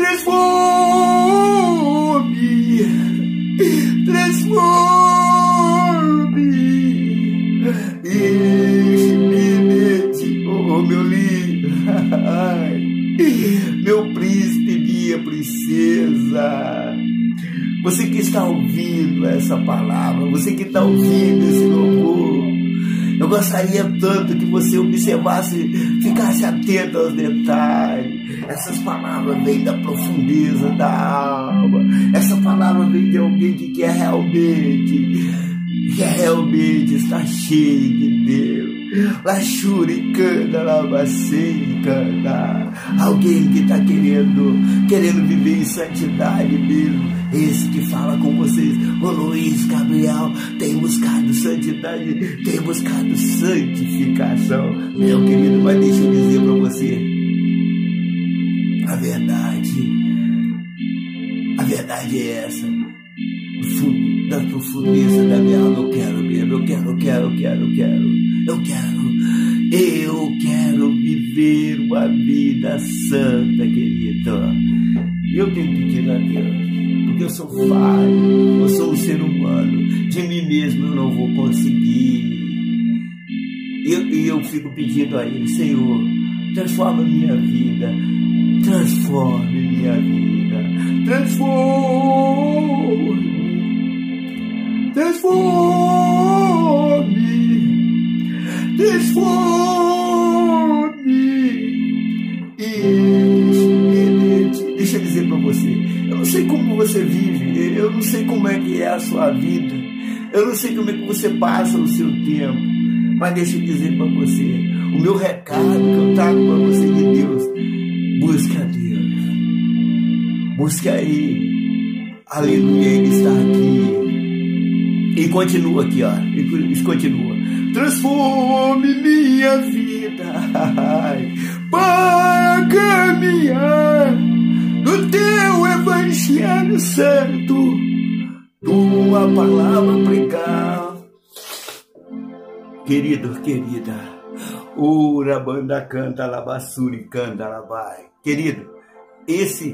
transforme, transforme, enche-me, oh meu lindo, meu príncipe, minha princesa. Você que está ouvindo essa palavra, você que está ouvindo esse louvor, eu gostaria tanto que você observasse, ficasse atento aos detalhes. Essas palavras vêm da profundeza da alma. Essa palavra vem de alguém que quer realmente, quer realmente estar cheio de Deus. Lachuricanda, lavacicanda. Alguém que está querendo, querendo viver em santidade mesmo. Esse que fala com vocês, o Luiz Gabriel, tem buscado santidade, tem buscado santificação. Meu querido, mas deixa eu dizer para você a verdade. A verdade é essa. Da profundeza da minha alma, eu quero mesmo, eu quero, eu quero, eu quero, eu quero, eu quero, eu quero viver uma vida santa, querido. E eu tenho pedido a Deus, porque eu sou falho, eu sou um ser humano, de mim mesmo eu não vou conseguir. E eu, eu fico pedindo a Ele, Senhor, transforma minha vida, transforme minha vida, transforme. Transforme, transforme, enche. Deixa eu dizer para você, eu não sei como você vive, eu não sei como é que é a sua vida, eu não sei como é que você passa o seu tempo, mas deixa eu dizer para você, o meu recado que eu trago para você de Deus, busque a Deus, busque a Ele, aleluia, Ele está aqui. E continua aqui, ó. E continua. Transforme minha vida para caminhar no teu evangelho santo, tua palavra pregar. Querido, querida, ora banda canta, labassuri canta, labai. Querido, esse,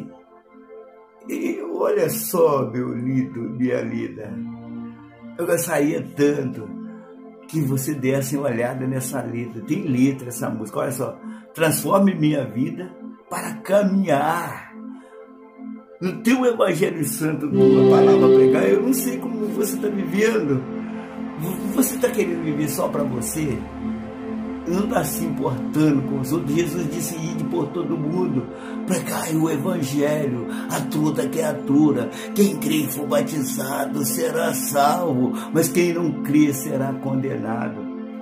olha só, meu lindo, minha linda. Eu gostaria tanto que você desse uma olhada nessa letra. Tem letra essa música, olha só. Transforme minha vida para caminhar no teu evangelho santo, tua palavra pregar. Eu não sei como você está vivendo. Você está querendo viver só para você? Não está se importando com os outros. Jesus disse: ide por todo mundo, pregai o evangelho a toda criatura. Quem crê e for batizado será salvo, mas quem não crê será condenado.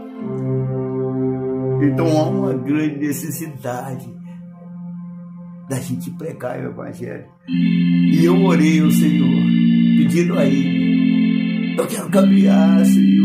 Então há uma grande necessidade da gente pregar o evangelho. E eu orei ao Senhor, pedindo a Ele: eu quero caminhar, Senhor.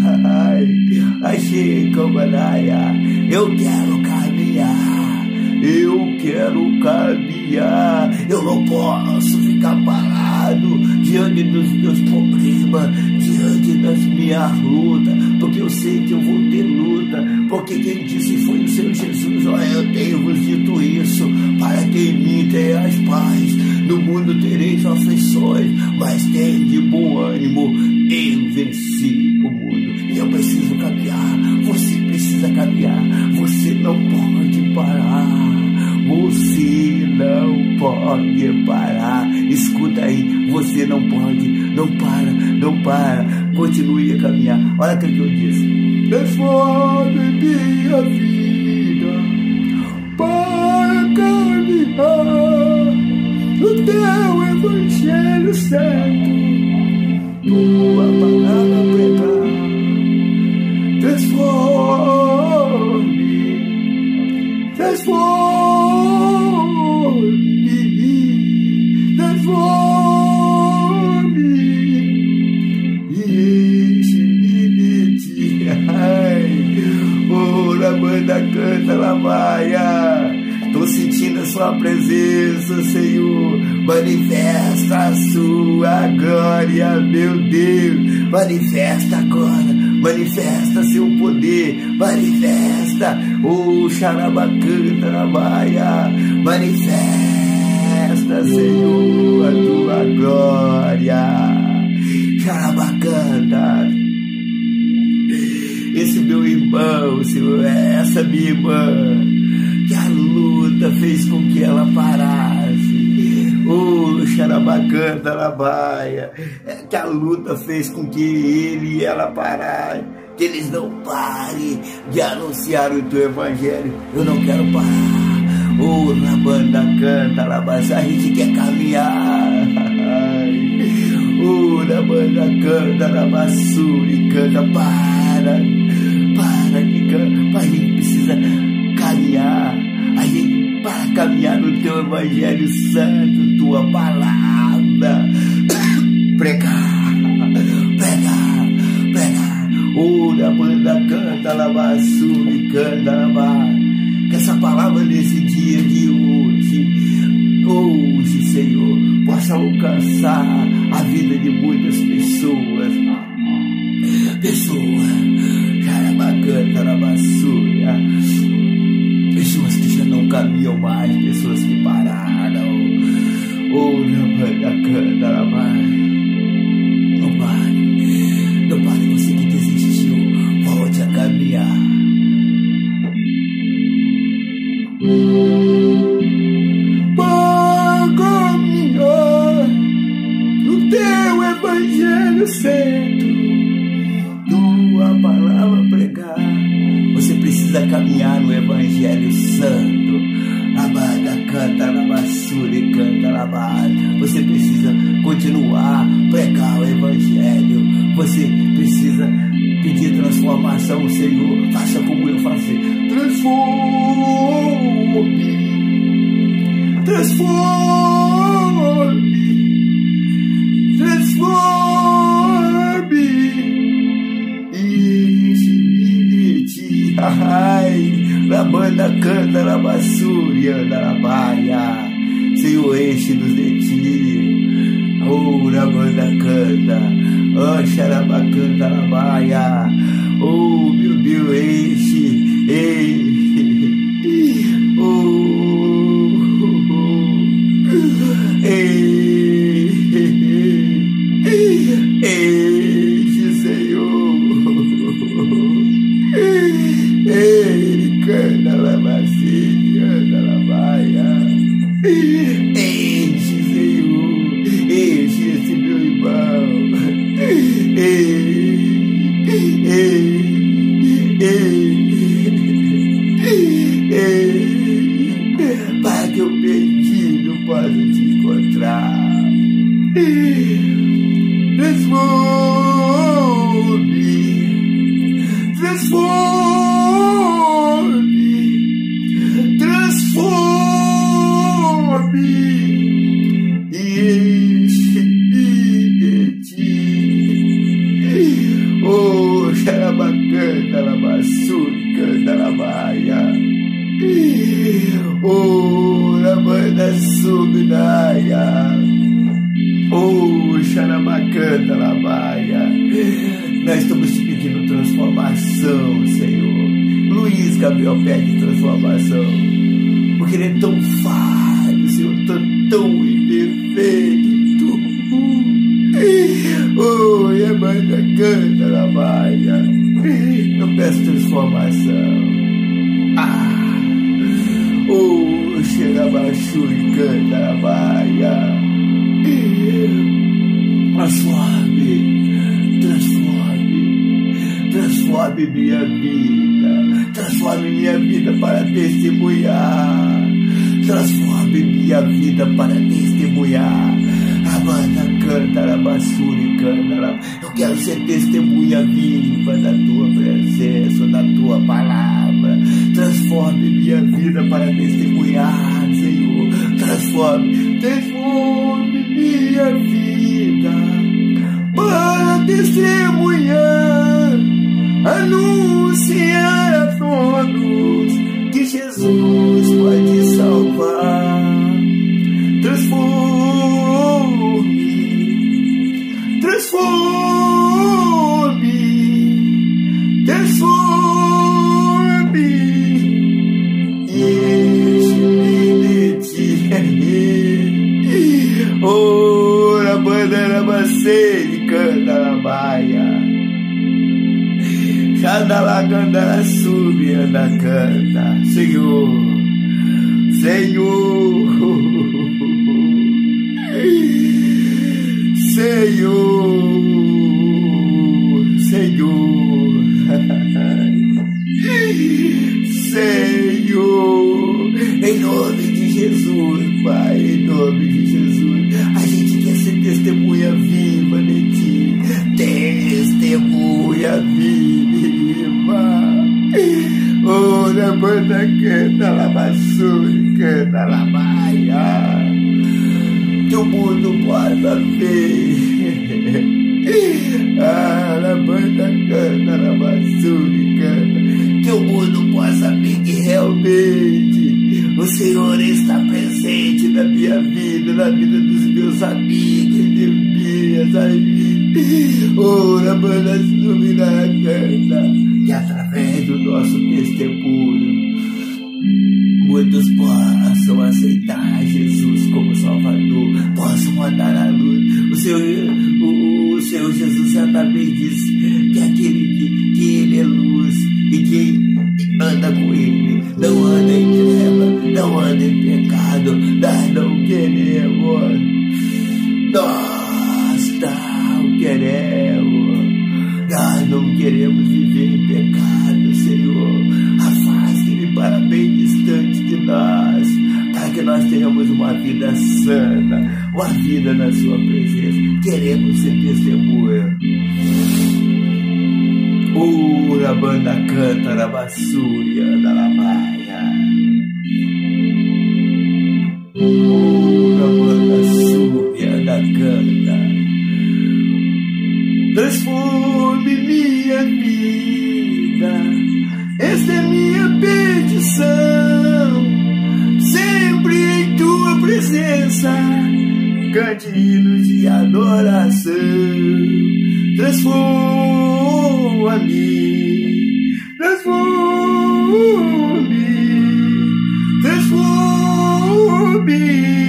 Achei camaraia. Eu quero caminhar. Eu quero caminhar. Eu não posso ficar parado diante dos meus problemas, diante das minhas lutas, porque eu sei que eu vou ter luta. Porque quem disse foi o Senhor Jesus: olha, eu tenho-vos dito isso, para que em mim tenhas paz. No mundo tereis aflições, mas tem de bom ânimo. Eu venci o mundo. E eu preciso caminhar. Você precisa caminhar. Você não pode parar. Você não pode parar. Escuta aí. Você não pode. Não para. Não para. Continue a caminhar. Olha o que eu disse. Transforme minha vida para caminhar no teu evangelho certo, tua palavra pregar. Transforme, transforme, transforme, e enche-me de ti. Ai, oh, na banda canta, lavaia. Tô sentindo a sua presença, Senhor. Manifesta a sua glória, meu Deus. Manifesta agora, manifesta seu poder, manifesta, oh, xarabacanta, lavaia. Manifesta, Senhor, a tua glória. Xarabacanta. Esse meu irmão, Senhor, essa minha irmã, que a luta fez com que ela parasse. Oh, xarabacanta, labaia. Que a luta fez com que ele e ela parassem. Que eles não parem de anunciar o teu evangelho. Eu não quero parar. Oh, na banda canta, labaia. A gente quer caminhar. Oh, na banda canta, labaçu e canta. Para, para de cantar. A gente precisa caminhar, a gente para caminhar no teu evangelho santo, tua palavra, pregar, pregar, pregar. Oh, na banda canta, lavaçu e canta, lava. Que essa palavra nesse dia de hoje, hoje, Senhor, possa alcançar a vida de muitas pessoas, pessoas, xarabacanta, lavaçúria. Pessoas que já não caminham mais, pessoas que pararam. Oh, na banda canta, lavaia. Não pare, não pare, você que desistiu, volte a caminhar. Para caminhar no teu evangelho certo, tua palavra pregar. Você precisa caminhar no evangelho santo. Labada, canta, labassura e canta, labada. Você precisa continuar a pregar o evangelho. Você precisa pedir transformação, Senhor. Faça como eu fazer. Transforme, transforme, transforme. Ai, na banda canta, na bassúria, na baia. Senhor, enche-nos de ti. Oh, na banda canta, oh, xarabacanta, na baia. Oh, meu Deus, enche, enche. Oh, oh, oh. Enche, enche, Senhor. Ei, canta, lavacinha, canta, lavaia. Enche, Senhor, enche esse meu irmão. Ei, ei, ei, ei, para que eu perdido possa te encontrar. Transforme, transforme, transforme e enche-me de ti. Oh, xarabacanta, labassuri, canta, labaia. Oh, na banda subnaia. Oh, xarabacanta, labaia. Nós estamos te pedindo transformação, Senhor. Luiz Gabriel pede transformação, porque ele é tão falho, Senhor, tão, tão imperfeito. Oh, e a banda canta, lavaia. Eu peço transformação. Ah, oh, chega abaixo e canta, lavaia. Transforme, transforme, transforme minha vida, transforme minha vida para testemunhar, transforme minha vida para testemunhar. A banda canta, a basura e canta. Eu quero ser testemunha viva da tua presença, da tua palavra. palavra. Transforme minha vida para testemunhar, Senhor. Transforme, transforme minha vida para testemunhar, anunciar a todos que Jesus pode salvar. Transforme, transforme, transforme, enche-me de ti. Ora, bandeira, bacete, canta na baia. Cada lá, canta, sube, anda, canta. Senhor, Senhor, Senhor, Senhor, Senhor, em nome de Jesus, Pai, em nome de Jesus, a gente quer ser testemunha viva de Ti, testemunha viva. Ora, banda, canta, lavassura, canta, lavaia, que o mundo possa ver. Ah, la banda, canta, lavassura, canta, que o mundo possa ver que realmente o Senhor está presente na minha vida, na vida dos meus amigos, de minhas amigas. Ora, banda, subirá, canta, que através do nosso testemunho muitos possam aceitar Jesus como Salvador, possam andar à luz. O Senhor, o, o Senhor Jesus certamente disse que aquele que, que Ele é luz e quem anda com Ele não anda em treva, não anda em pecado. Nós não queremos, nós não queremos, nós não queremos viver em pecado, Senhor. Afaste-me para bem distante de nós, para que nós tenhamos uma vida santa, uma vida na Sua presença. Queremos ser testemunha. Ora, banda, canta, na basúria, na lavaia. Ora, banda, sube, anda, canta. Transforme minha vida, esta é minha petição, sempre em Tua presença, cante hinos de adoração. Transforma-me, transforme, transforme,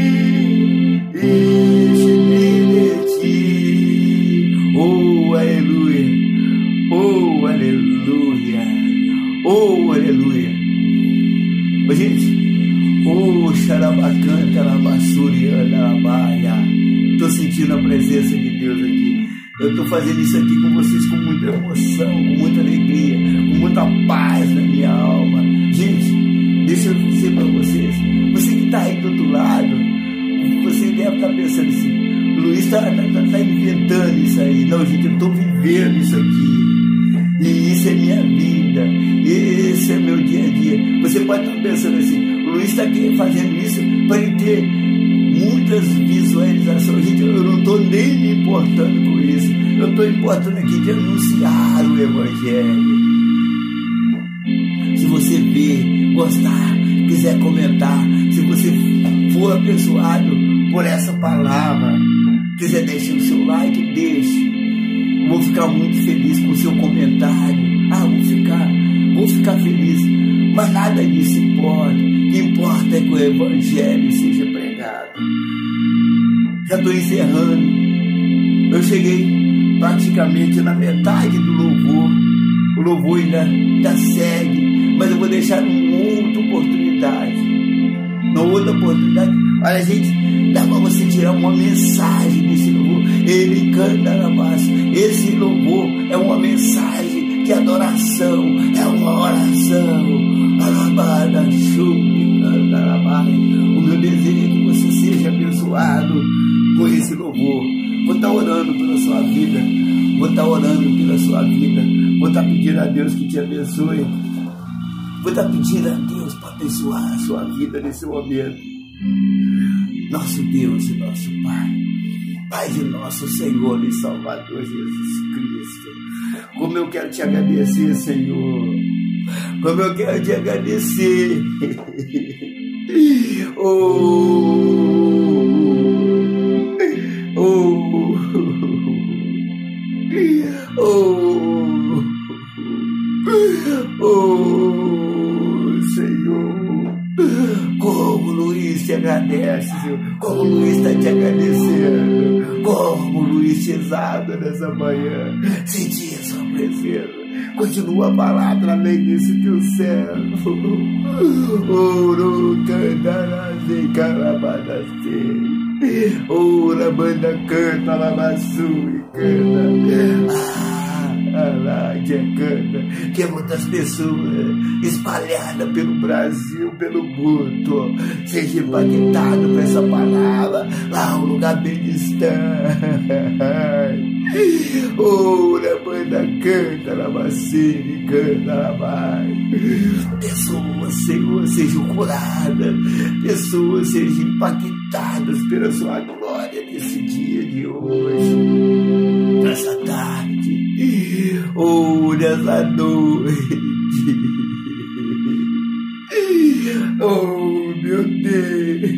enche-me de Ti. Oh, aleluia, oh, aleluia, oh, aleluia. Ô, gente, oh, xarabacanta, labassuriana, labaia. Estou sentindo a presença de Deus aqui. Eu estou fazendo isso aqui com vocês com muita emoção, com muita alegria, com muita paz na minha alma. Gente, deixa eu dizer para vocês, você que está aí do outro lado, você deve estar pensando assim, o Luiz está tá, tá, tá inventando isso aí. Não, gente, eu estou vivendo isso aqui. E isso é minha vida, esse é meu dia a dia. Você pode estar pensando assim, o Luiz está fazendo isso para ele ter muitas visualizações. Gente, eu não estou nem me importando com isso. Eu estou importando aqui de anunciar o Evangelho. Se você ver, gostar, quiser comentar, se você for abençoado por essa palavra, quiser deixar o seu like, deixe. Vou ficar muito feliz com o seu comentário. Ah, vou ficar, vou ficar feliz. Mas nada disso importa. O que importa é que o Evangelho seja pregado. Já estou encerrando. Eu cheguei praticamente na metade do louvor. O louvor ainda, ainda segue, mas eu vou deixar uma outra oportunidade. Uma outra oportunidade. Olha, gente, dá para você tirar uma mensagem desse louvor. Ele canta na massa. Esse louvor é uma mensagem de adoração, é uma oração. Alabada, chuve, canta na massa. O meu desejo é que você seja abençoado por esse louvor. Vou estar orando pela sua vida. Vou estar orando pela sua vida. Vou estar pedindo a Deus que te abençoe. Vou estar pedindo a Deus para abençoar a sua vida nesse momento. Nosso Deus e nosso Pai, Pai de nosso Senhor e Salvador Jesus Cristo, como eu quero te agradecer, Senhor, como eu quero te agradecer. Oh, oh, oh, oh, Senhor, como Luiz te agradece, Senhor, como Luiz está te agradecendo, como Luiz te exalta nessa manhã, sentir a sua presença. Continua a falar através desse teu servo. Ouro, cantarase, carabadase. Oura, banda, canta, lavaçu e canta. Ah, que canta. Que muitas pessoas espalhadas pelo Brasil, pelo mundo, seja impactado por essa palavra lá um lugar bem distante. Ora, banda, canta, lavacine, canta, lavai. Pessoas, Senhor, sejam curadas, pessoas sejam impactadas pela sua glória nesse dia de hoje, nessa tarde, ou nessa noite. Oh, meu Deus.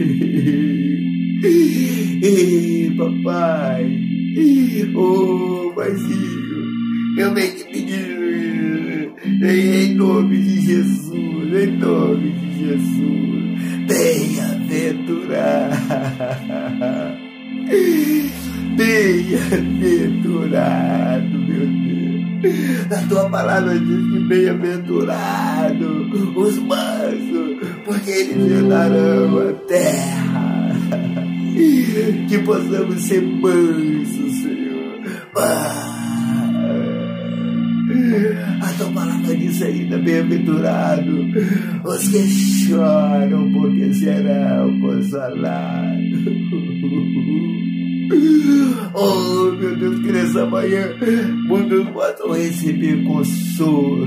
Ei, papai. Oh, paizinho, eu venho te pedir em nome de Jesus, em nome de Jesus, bem-aventurado, bem-aventurado, meu Deus. A tua palavra diz que bem-aventurado os mansos, porque eles herdarão a terra. Que possamos ser mansos, Senhor. A tua palavra diz ainda, bem-aventurado os que choram, porque serão consolados. Oh, meu Deus, que nessa manhã muitos possam receber consolo.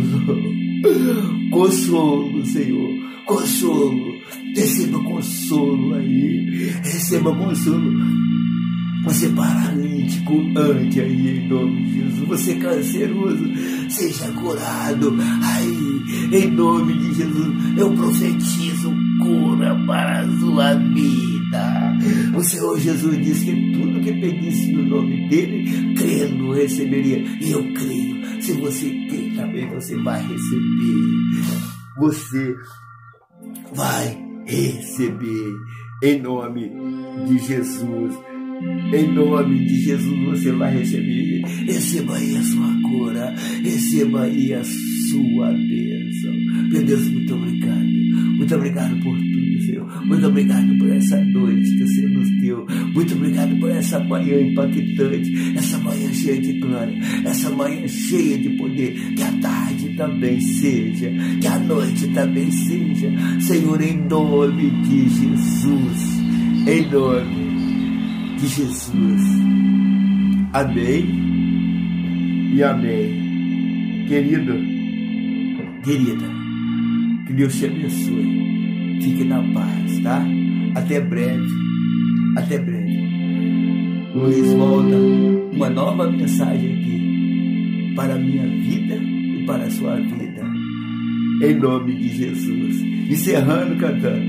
Consolo, Senhor, consolo. Receba consolo aí, receba consolo. Você paralítico, ande aí em nome de Jesus. Você canceroso, seja curado aí em nome de Jesus. Eu profetizo cura para a sua vida. O Senhor Jesus disse que tudo que pedisse no nome dele, crendo, receberia. E eu creio. Se você crê também, você vai receber. Você vai receber em nome de Jesus. Em nome de Jesus você vai receber. Receba aí a sua cura, receba aí a sua bênção. Meu Deus, muito obrigado. Muito obrigado por tudo, Senhor. Muito obrigado por essa noite que o Senhor nos deu. Muito obrigado por essa manhã impactante, essa manhã cheia de glória, essa manhã cheia de poder. Que a tarde também seja, que a noite também seja, Senhor, em nome de Jesus. Em nome de Jesus. Amém e amém. Querido, querida, que Deus te abençoe. Fique na paz, tá? Até breve. Até breve. Luiz volta uma nova mensagem aqui para a minha vida e para a sua vida. Em nome de Jesus. Encerrando, cantando.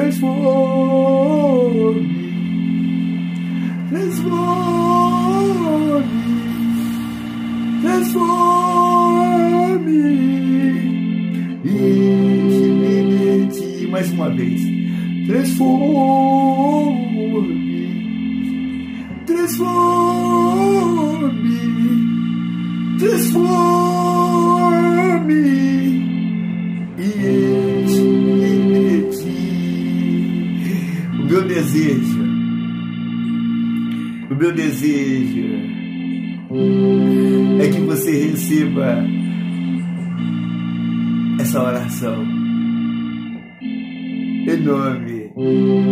Transforme. Transforme, transforme, enche-me de ti. Mais uma vez. Transforme, transforme, transforme, enche-me de ti. O meu desejo, O meu desejo é que você receba essa oração em nome